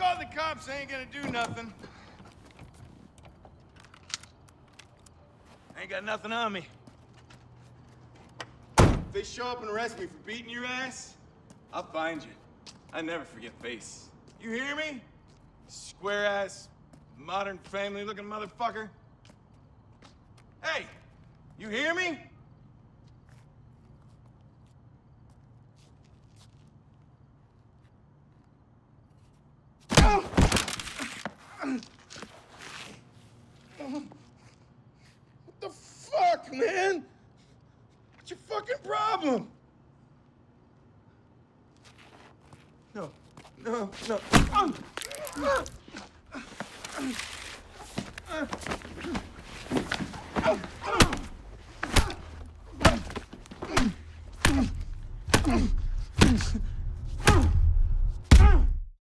called the cops ain't gonna do nothing. I ain't got nothing on me. If they show up and arrest me for beating your ass, I'll find you. I never forget face. You hear me? Square-ass, modern family-looking motherfucker. Hey, you hear me? What the fuck, man? What's your fucking problem? No, no, no.